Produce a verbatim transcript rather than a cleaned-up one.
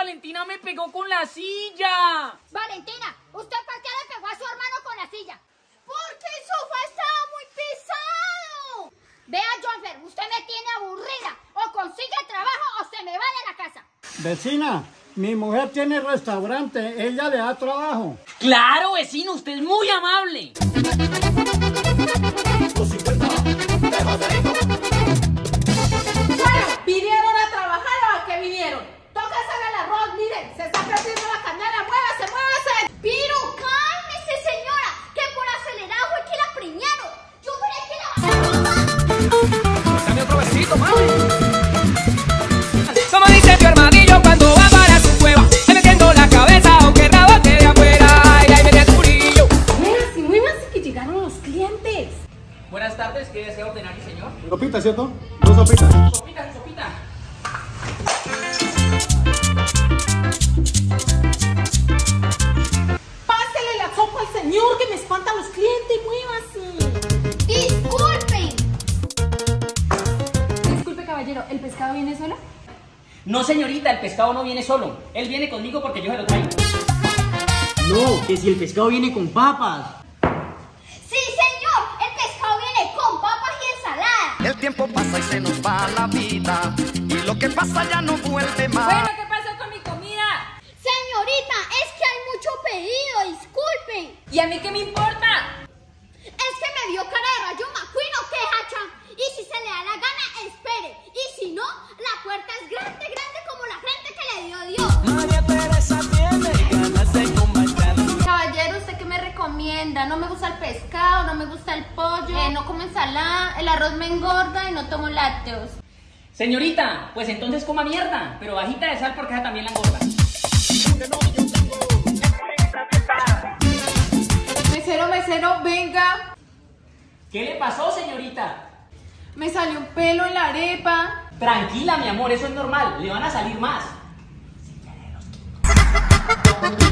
Valentina me pegó con la silla. Valentina, ¿usted por qué le pegó a su hermano con la silla? Porque el sofá estaba muy pesado. Vea, Jonfer, usted me tiene aburrida. O consigue trabajo o se me va de la casa. Vecina, mi mujer tiene restaurante, ella le da trabajo. Claro, vecino, usted es muy amable. Bueno, ¿vinieron a trabajar o a qué vinieron? Toca hacer el arroz, miren, se está perdiendo la canela, muévase, muévase. Pero cálmese, señora, que por acelerado fue que la preñaron. Yo creí que la... Dame otro besito, mami. Como dice tu hermanillo cuando va para su cueva, se metiendo la cabeza aunque rebote de afuera. Ay, ay, mete turillo. Muévase, muévase que llegaron los clientes. Buenas tardes, ¿qué desea ordenar mi señor? Sopita, ¿cierto? Dos sopitas. Sopita, sopita. Pásele la sopa al señor que me espanta a los clientes, muévase. Disculpen. Disculpe, caballero, ¿el pescado viene solo? No, señorita, el pescado no viene solo. Él viene conmigo porque yo se lo traigo. No, que si el pescado viene con papas. Sí, señor, el pescado viene con papas y ensalada. El tiempo pasa y se nos va la vida, y lo que pasa ya no vuelve más. Bueno, ¿qué pasó con mi comida? Señorita, es que hay mucho pedido, disculpen. ¿Y a mí qué me importa? Es que me vio cara de rayo McQueen o qué, hacha. Y si se le da la gana, espere. Y si no, la puerta es grande, grande como la frente que le dio Dios. María Teresa tiene ganas de combatir. Caballero, ¿usted qué me recomienda? No me gusta el pescado, no me gusta el pollo, eh, no como ensalada, el arroz me engorda y no tomo lácteos. Señorita, pues entonces coma mierda, pero bajita de sal porque esa también la engorda. Mesero, mesero, venga. ¿Qué le pasó, señorita? Me salió un pelo en la arepa. Tranquila, mi amor, eso es normal. Le van a salir más.